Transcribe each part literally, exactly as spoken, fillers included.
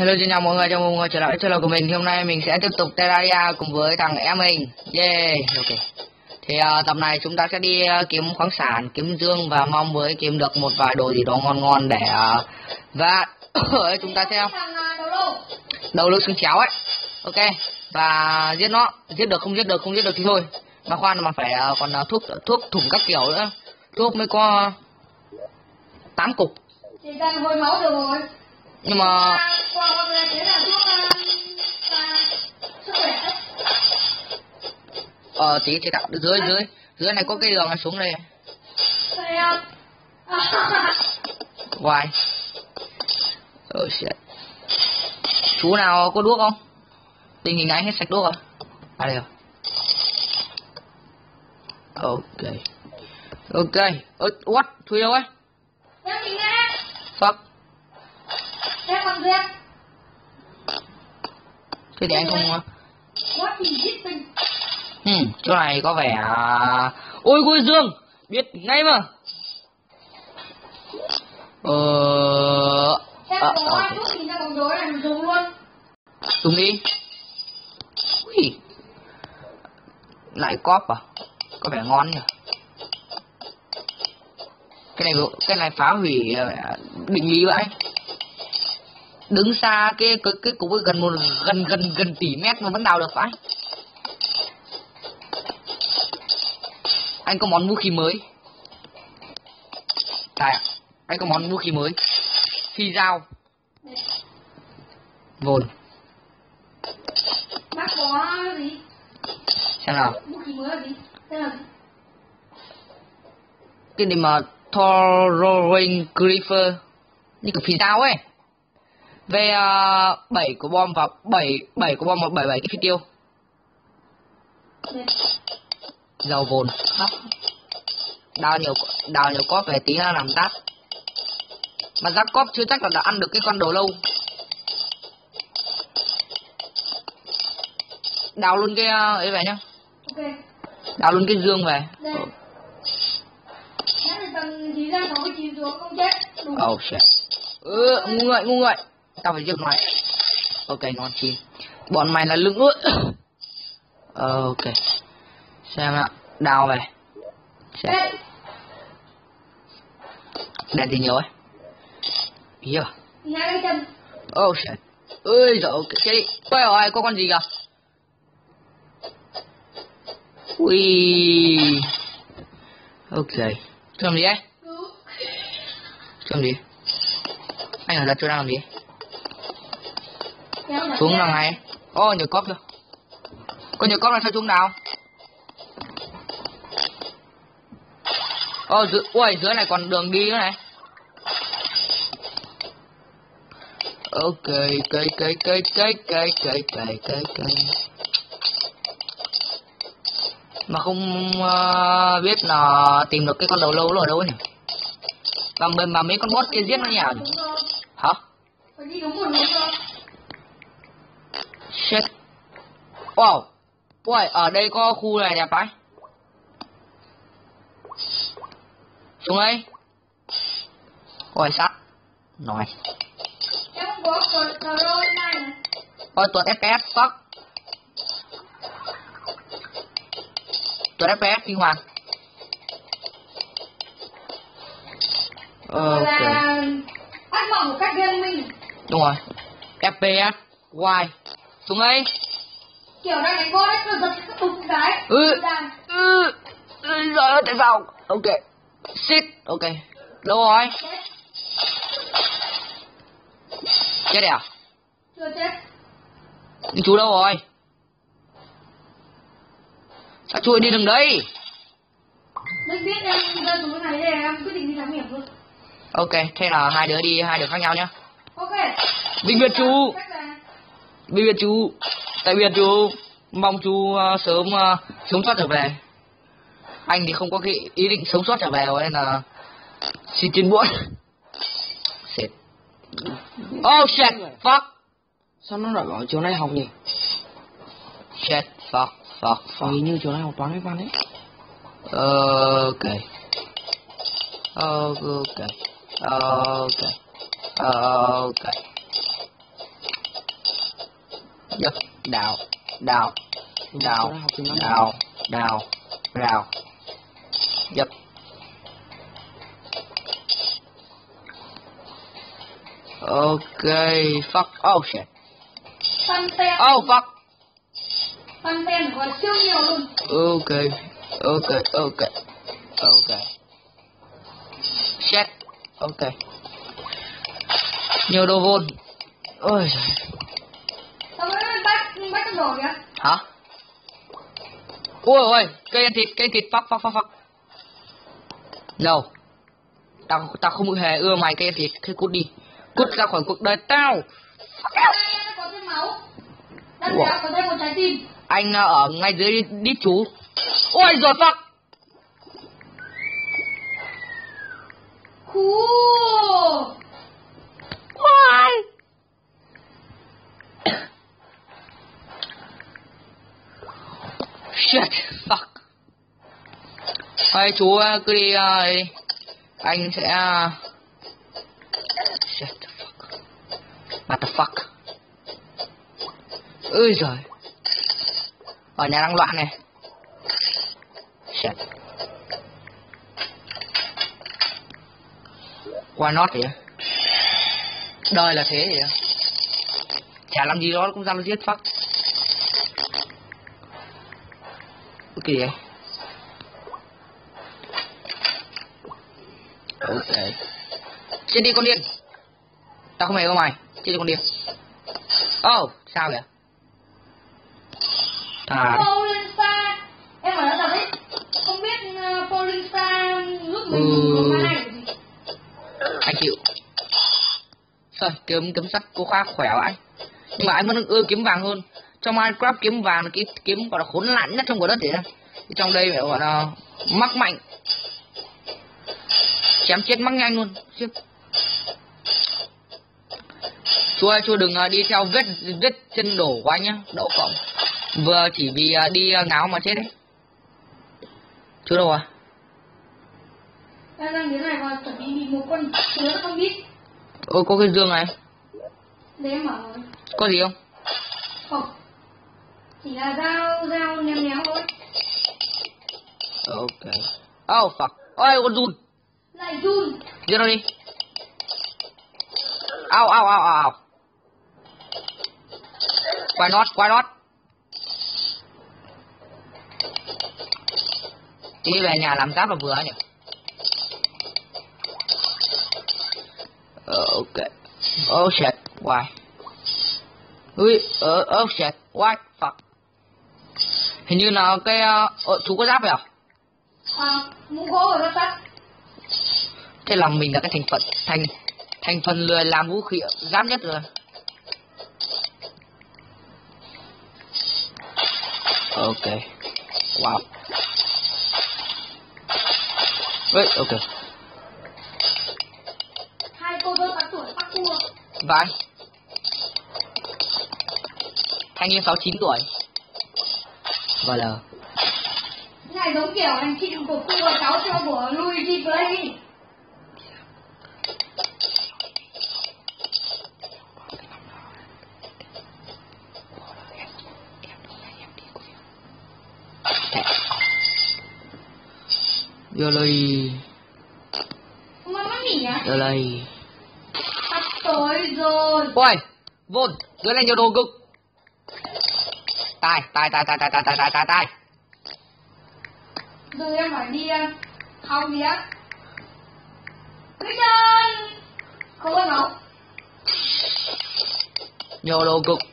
Hello xin chào mọi người, chào mừng mọi người trở lại channel của mình. Thì hôm nay mình sẽ tiếp tục Terraria cùng với thằng em mình. Yeah, ok. Thì uh, tập này chúng ta sẽ đi uh, kiếm khoáng sản, kiếm dương và mong với kiếm được một vài đồ gì đó ngon ngon để uh, và chúng ta sẽ đầu lưỡi xương chéo ấy. Ok. Và giết nó, giết được không giết được không giết được thì thôi. Mà khoan mà phải uh, còn uh, thuốc thuốc thủng các kiểu nữa. Thuốc mới có tám cục. Chỉ cần hồi máu được rồi. Nhưng mà ờ tí chế tạo dưới dưới dưới này có cái đường này xuống đây. Why? Oh shit. Chú nào có đuốc không? Tình hình anh hết sạch đuốc rồi. À đây rồi. Ok. Ok. Ơ, what? Thui đâu ấy? Fuck. Thế thì anh không... Ừ, chỗ này có vẻ... Ôi ôi Dương! Biết ngay mà! Ờ... À, okay. Dùng đi. Ui. Lại cóp à? Có vẻ ngon nhỉ? Cái này cái này phá hủy định lý vậy. Đứng xa cái cái cái cục gần một gần gần gần tỷ mét mà vẫn đào được phải. Anh có món vũ khí mới. Đây, anh có món vũ khí mới. Phi dao. Vồn. Bác có gì? Xem nào. Vũ khí mới là gì? Tên là gì? Cái gì mà Thorin Griefer. Như cái phi dao ấy. Về uh, bảy của bom và bảy bảy của bom và bảy bảy cái phi tiêu. Dầu vồn. Đào nhiều đào nhiều cóp về tí là làm rác. Mà rác cóp chưa chắc là đã ăn được cái con đồ lâu. Đào luôn cái uh, ấy về nhá. Ok. Đào luôn cái dương về. Đây. Oh shit. Ừ, ngu ngợi ngu ngợi. Tao phải giết mày. Ok, ngon chi. Bọn mày là lưng ướt. Ok. Xem ạ. Đào về. Xem. Đèn thì nhiều ấy. Yeah. Oh shit. Ơi giời, ok. Chết đi. Quay rồi, có con gì kìa. Ui. Ok. Chú làm gì ấy? Chú làm gì? Anh ở đặt chỗ đang làm gì? Xuống là ngay. Ô, oh, nhiều cóp chưa? Có nhiều cóp là sao xuống nào? Ô, oh, dưới, ui, dưới này còn đường đi nữa này. Ok, cây, cây, cây, cây, cây, cây, cây, cây, cây. Mà không uh, biết là tìm được cái con đầu lâu ở đâu nhỉ? Và mình mà mấy con boss kia giết nó nhỉ? Hả? Shit. Wow. Ui, ở đây có khu này đẹp phải. Xuống đây. Ôi sắt. Nói. Ôi tuột ép pê ét, fuck. Tuột ép pê ét kinh hoàng. Ok. Bắt bỏ một cách viên minh. Đúng rồi. ép pê ét. Why? Xuống đây. Kiểu này đánh boss nó giật cái bụng cái. Ừ. Ừ. Rồi ơi tại sao? Ok. Shit. Ok. Đâu rồi? Chết à? Chưa chết. Nhưng chú đâu rồi? Sao chui đi đừng đấy? Mình biết em rơi xuống cái này để em quyết định đi thám hiểm luôn. Ok, thế là hai đứa đi hai đứa khác nhau nhá. Ok. Bình biệt chú. Bình biệt chú. Tại biệt chú. Mong chú uh, sớm uh, sống sót trở về. Anh thì không có cái ý định sống sót trở về rồi nên là xin tuyên bố. Shit. Oh shit, fuck. Sao nó lại ở chỗ này học nhỉ? Shit, fuck, fuck, fuck. Hình như chỗ này học toán với văn ấy. Ok. Ok. Ok. Ok. Dập. Đào. Đào. Đào. Đào. Đào. Đào. Dập. Ok. Fuck. Oh shit. Phân tem. Oh fuck. Phân tem còn siêu nhiều luôn. Ok. Ok. Ok. Ok. Shit. Ok. Nhiều đồ vôn. Ôi giời. Sao mới bắt bắt cái đồ kìa? Hả? Ui ôi, cây ăn thịt, cây thịt, fuck, fuck, fuck, fuck. No. Tao, tao không hề ưa mày cây ăn thịt, thế cút đi. Cút ra khỏi cuộc đời tao. Đây, có thêm máu. Đây, Wow. có thêm một trái tim. Anh ở ngay dưới đít chú. Ôi rồi fuck. Cool. Why? Shit, fuck. Thôi chú cứ đi, uh, anh sẽ... Uh... Shit, fuck. What the fuck? Ôi giời. Ở nhà đang loạn này. Shit. Why not vậy? Đời là thế vậy. Chả làm gì đó cũng ra nó giết fuck. Cái gì vậy? Ok. Chết đi con điên. Tao không hề có mày. Chết đi con điên. Oh, sao vậy? À. Polista. Em bảo nó thật đấy. Không biết uh, Polista giúp mình Ừ. dùng cái này gì. Anh chịu. Trời, kiếm kiếm sắt cô khoa khỏe vậy. Nhưng mà anh vẫn ưa kiếm vàng hơn. Trong Minecraft kiếm vàng là cái kiếm gọi là khốn nạn nhất trong quả đất thế. Trong đây phải gọi là mắc mạnh. Chém chết mắc nhanh luôn. Chứ. Chú ơi, chú đừng đi theo vết vết chân đổ của anh nhá, đậu phộng. Vừa chỉ vì đi ngáo mà chết đấy. Chú đâu à? Em đang đến này và chuẩn bị bị một con sứa không biết. Ôi, có cái dương này. Để em mở rồi. Có gì không? Không. Chỉ là dao, dao ném néo thôi. Ok. Oh fuck. Ôi, con run. Lại run. Giết nó đi. Au, au, au, au, au. Why not, why not? Tí về nhà làm giáp là vừa nhỉ? Uh, ok. Oh shit, why? Ui, uh, oh shit, what? Fuck. Hình như là cái... Uh, chú có giáp vậy à? À, mũ gỗ ở đó sắt. Thế là mình là cái thành phần... Thành... Thành phần lười làm vũ khí giáp nhất rồi. Ok. Wow. Wait, ok. Hai cô dâu tám tuổi bắt cua. Vai. Thanh niên sáu chín tuổi. Và là... Này giống kiểu hành trình của cô và cháu theo của Luigi Play. Vô lời... Mà nó nhỉ à? Vô lời... Sắp tối rồi. Ôi! Vôn! Dưới này nhiều đồ cực! Tai! Tai! Tai! Tai! Tai! Tai! Tai! Tai! Tai! Tai! Giờ em phải đi hao vía. Bây giờ không có máu. Nhiều đồ cực!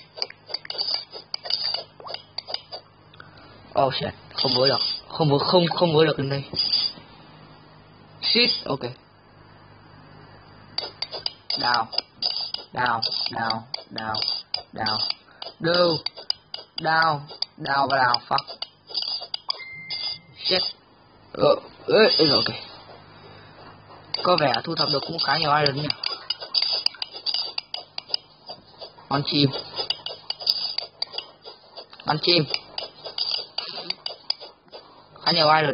Oh shit! Không với được. Không với, không, không với được đến đây. Shit! Ok. Đào. Đào. Đào. Đào. Đào. Đưu. Đào. Đào và đào. Fuck. Shit. Ờ. Ê, ê, ok. Có vẻ thu thập được cũng khá nhiều iron nhỉ. Con chim. Con chim. Khá nhiều iron.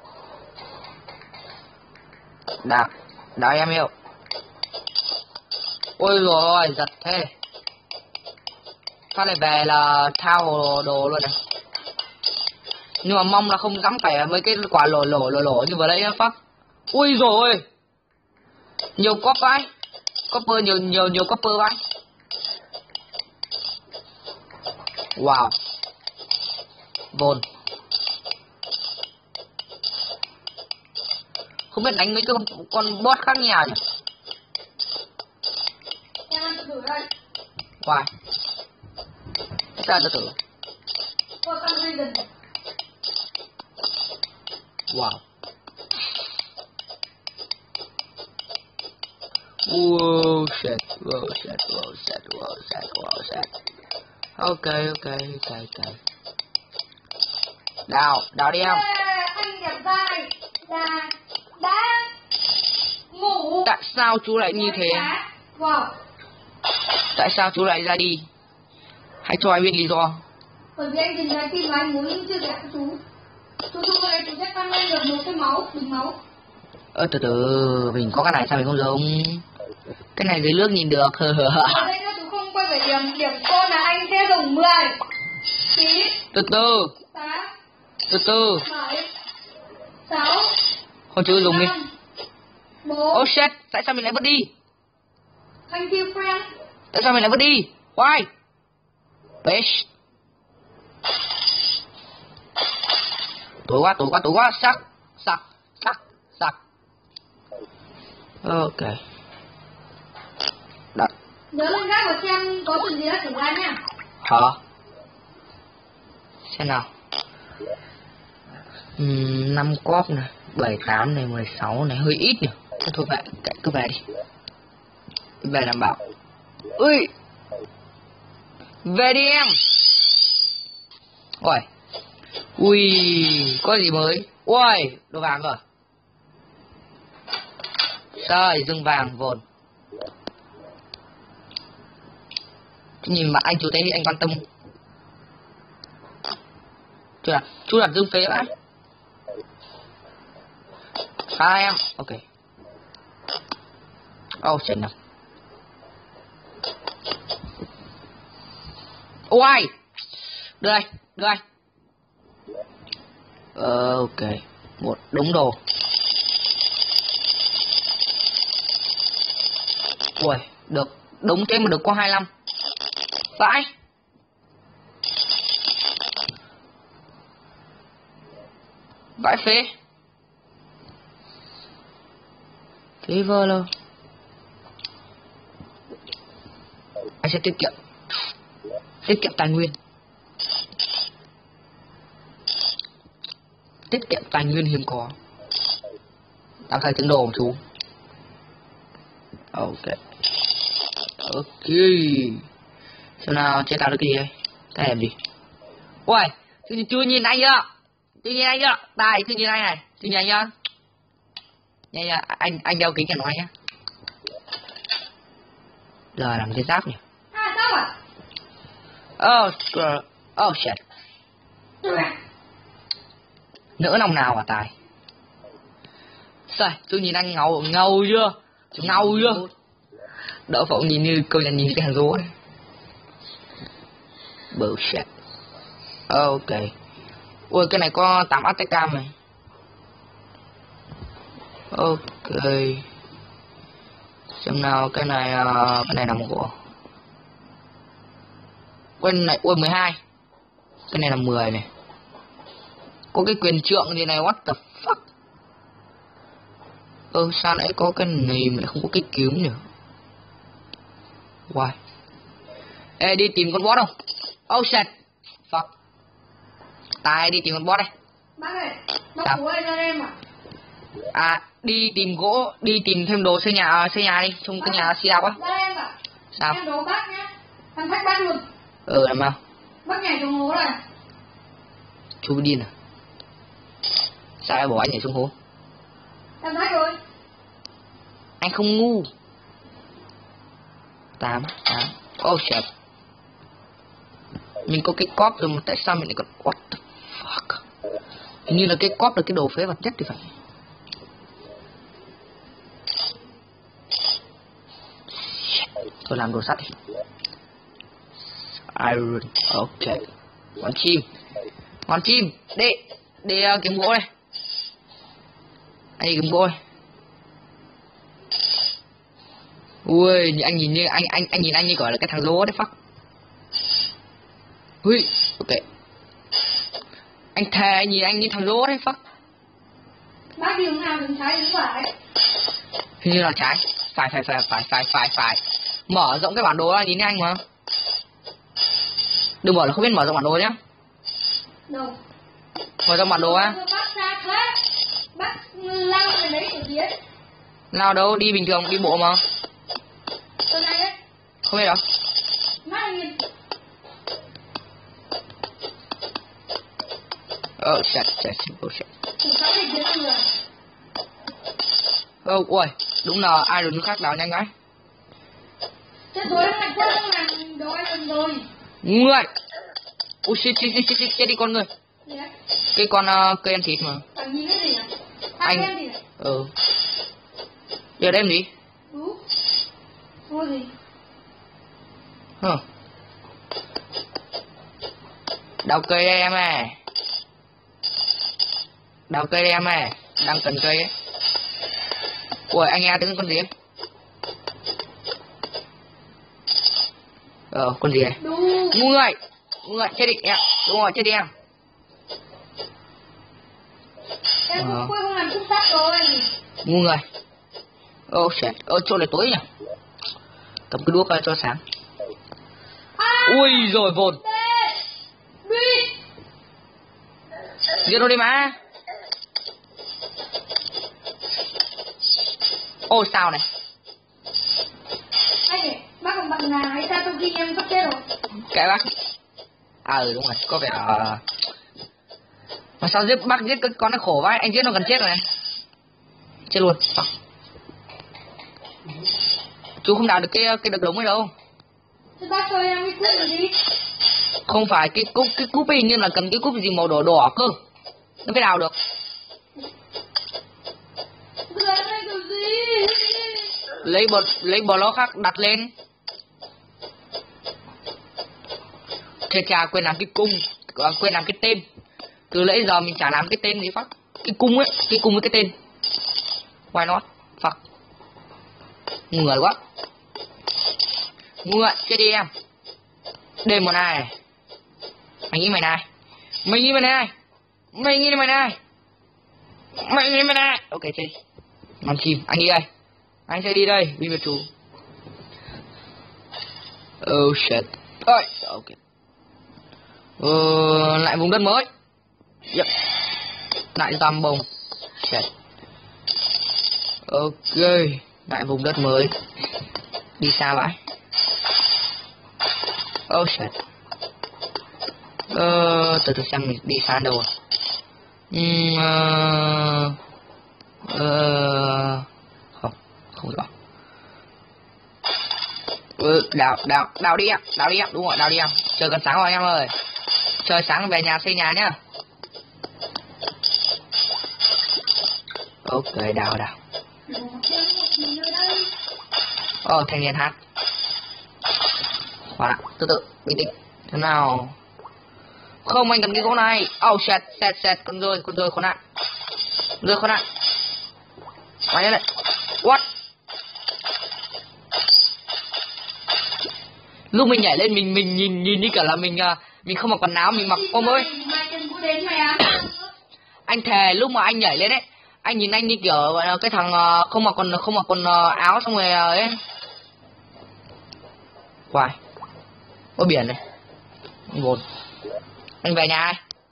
Đạp. Đào em yêu. Ôi rồi giật thế. Phát này về là thao đồ luôn này. Nhưng mà mong là không dám phải mấy cái quả lổ lổ lổ lổ như vừa nãy phát. Ui rồi, nhiều cop vãi, copper nhiều nhiều nhiều copper vãi. Wow, vồn. Không biết đánh mấy cái con, con boss khác như nào nhỉ? Em ăn tự thử đây. Wow, sao tự tử? Ôi, con Raven. Wow. Wow, shit, wow, shit, wow, shit, wow, shit, wow, shit. Ok, ok, ok, ok. Đào, đào đi em. Ê, anh đẹp trai là đã ngủ. Tại sao chú lại như thế? Wow. Tại sao chú lại ra đi? Hãy cho anh biết lý do. Bởi vì anh tìm trái tim và anh muốn chia sẻ với chú. Chú chú này chú sẽ tăng lên được một cái máu, bình máu. Ơ từ từ, mình có cái này sao mình không dùng? Cái này dưới nước nhìn được. Ở đây nếu chú không quay về điểm điểm cô là anh sẽ dùng mười, chín, Từ từ, tám, từ từ. bảy, sáu, Thôi chú dùng đi. năm, bốn. Oh shit, tại sao mình lại vứt đi? Thank you friend. Tại sao mình lại vứt đi? Why? Bitch. Tối quá, tối quá, tối quá. Sắc, sắc, sắc, sắc. Ok. Đặt. Nhớ lên gác và xem có chuyện gì đã xảy ra nha. Hả? Xem nào. Uhm, năm cop này, bảy, tám này, mười sáu này, hơi ít nhỉ. Thôi vậy, cứ về đi. Về đảm bảo. Ui, về đi em. Ôi, ui, có gì mới? Ui, đồ vàng rồi. Trời, rừng vàng vồn. Nhìn mặt anh chú thấy anh quan tâm. Chú đặt, chú đặt dương phế vậy. Hai em, ok. Oh, shit nào. Ôi, đưa đây, đưa đây. Ờ, ok, một đống đồ. Ui, được, đống thế mà được có hai mươi lăm. Vãi. Vãi phế. Phế vơ lơ. Anh sẽ tiết kiệm. Tiết kiệm tài nguyên. Tiết kiệm tài nguyên hiếm có. Tạm thời tiếng đồ một chú. Ok. Ok. Xem nào chế tạo được cái gì đây? Cái làm gì? Ui, chưa nhìn anh chưa? Chưa nhìn anh chưa? Tài, chưa nhìn anh này. Chưa nhìn anh chưa? Nha nha, anh anh đeo kính cho nói nhá. Giờ làm cái giáp nhỉ? À sao à? Oh, uh, oh shit. Nỡ lòng nào à Tài? Sao? Chú nhìn anh ngầu ngầu chưa? Chú ngầu chưa? Đỡ phộng nhìn như câu nhận nhìn cái hàng rố ấy. Bullshit. Ok. Ui cái này có tám a tê cam này. Ok. Xem nào cái này uh, cái này nằm của. Cái này ui mười hai. Cái này là mười này. Có cái quyền trượng gì này, what the fuck. Ừ sao nãy có cái này mà lại không có cái kiếm nữa. Why? Ê đi tìm con boss không? Oh shit. Fuck. Tài đi tìm con boss đây. Bác ơi, bác của anh em à? À đi tìm gỗ, đi tìm thêm đồ xây nhà, xây nhà đi, trong cái nhà xì đào quá. Ra em à? Sao? Em đố bác nhá. Thằng khách bác luôn. Ừ làm sao? Bác nhảy xuống hố này. Chú điên à? Sao em bỏ anh nhảy xuống hố? Em thấy rồi. Anh không ngu. Tám, tám. Oh shit. Mình có cái cóp rồi mà tại sao mình lại còn what the fuck? Hình như là cái cóp là cái đồ phế vật nhất thì phải. Tôi làm đồ sắt đi. iron. Ok. Con chim. Con chim. Để để uh, kiếm gỗ đây. Anh đi kiếm gỗ đây. Ui, anh nhìn như anh anh anh nhìn anh như gọi là cái thằng lố đấy fuck. Ui, ok. Anh thề anh nhìn anh như thằng lố đấy fuck. Bác đi hướng nào hướng trái hướng phải? Hình như là trái. Phải phải phải phải phải phải phải. Mở rộng cái bản đồ ra nhìn anh mà. Đừng bảo là không biết mở rộng bản đồ nhá. Đâu? Mở rộng bản đồ á. Bác ra thế. Bác lao về đấy của Tiến. Nào đâu, đi bình thường đi bộ mà. Tuần này đấy. Không biết đâu. Mắt nhìn. Oh shit, shit, shit, oh shit. Chúng ta phải giết người. Oh, ui, đúng là iron khác đào nhanh ấy. Chết rồi, hôm nay quân không làm đồ iron rồi. Người. Ui shit, shit, shit, shit, shit, chết đi con người. Gì đấy? Cái con uh, cây ăn thịt mà. Bạn nhìn cái gì này? Anh. Anh gì này? Ừ. Giờ đem gì? Đúng. Mua gì? Hả? Đào cây đây em à. Đào cây đây em à. Đang cần cây ấy. Ui, anh nghe tiếng con gì ấy? Ờ, con gì này? Đúng. Ngu người. Ngu người, chết đi em. Đúng rồi, chết đi em. Em Ờ. cũng quên không làm cung sắt rồi. Ngu người. Oh shit. Ờ, chỗ này tối nhỉ? Cầm cái đuốc ra cho sáng. À, Ui rồi vồn. đi. Giết nó đi mà. Ôi sao này. Anh này, bác không bằng là hay sao tôi ghi em sắp chết rồi. Kệ bác. À ừ đúng rồi, có vẻ uh... mà sao giết bác giết cái con nó khổ vãi, anh giết nó gần chết rồi này. Chết luôn. À. Chú không đào được cái cái đực lống ấy đâu. Thế bác cho em cái cúp rồi đi. Không phải cái cúp cái cúp ấy, nhưng là cần cái cúp gì màu đỏ đỏ cơ. Nó mới đào được. Giờ em đây kiểu gì? Lấy bờ lấy bờ nó khác đặt lên. Thế cha quên làm cái cung, à, quên làm cái tên. Từ nãy giờ mình chả làm cái tên gì phát. Cái cung ấy, cái cung với cái tên. Why not? Fuck. Ngu người quá. Ngu người, chết đi em. Đêm một này. Mày nghĩ mày này. Mày nghĩ mày này. Mày nghĩ mày này. Mày nghĩ mày này. Ok chết đi. Ngon chim, anh đi đây. Anh sẽ đi đây, đi với chú. Oh shit. Ôi, ok. Ờ, lại vùng đất mới. Yep. Lại tầm bồng. Shit. Ok, lại vùng đất mới. Đi xa vậy. Oh shit. Ờ, từ từ xem mình đi xa đâu rồi. Uhm, uh, uh, không, không rõ. Ừ, đào, đào, đào đi em, đào đi em, đúng rồi, đào đi em. Trời gần sáng rồi em ơi. Trời sáng về nhà xây nhà nhá. Ok, đào, đào. Ồ, thanh niên hát. Khoan ạ, từ từ, bình tĩnh. Thế nào? Không, anh cần cái gỗ này. Oh shit, shit, shit, con rơi, con rơi khốn nạn. Rơi khốn nạn. Quay lên này. What? Lúc mình nhảy lên mình mình nhìn nhìn như cả là mình uh, mình không mặc quần áo, mình mặc ôm ơi. Anh thề lúc mà anh nhảy lên ấy, anh nhìn anh như kiểu uh, cái thằng uh, không mặc quần không mặc quần uh, áo xong rồi uh, ấy. Quay. Có biển này. Buồn. Anh về nhà ai?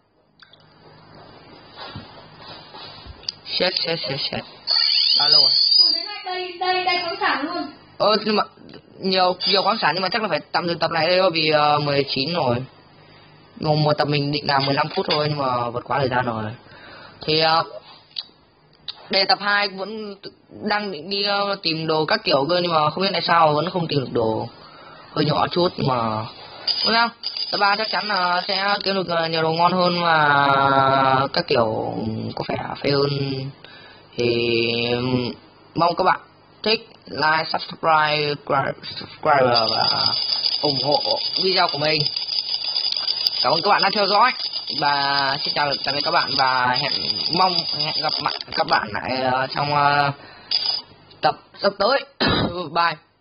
Shit, shit, shit, shit. Alo à? Đây, đây, đây khoáng sản luôn. Ờ, nhưng mà nhiều nhiều khoáng sản nhưng mà chắc là phải tạm dừng tập này đây vì uh, mười chín rồi. Một, một tập mình định làm mười lăm phút thôi nhưng mà vượt quá thời gian rồi. Thì uh, đề tập hai vẫn đang định đi uh, tìm đồ các kiểu cơ nhưng mà không biết tại sao vẫn không tìm được đồ. Hơi nhỏ chút nhưng mà đúng không? Tập ba chắc chắn là sẽ kiếm được nhiều đồ ngon hơn và các kiểu có vẻ phê hơn. Thì mong các bạn thích, like, subscribe, subscribe và ủng hộ video của mình. Cảm ơn các bạn đã theo dõi và xin chào tạm biệt các bạn và hẹn mong hẹn gặp mặt các bạn lại trong uh, tập sắp tới. Bye.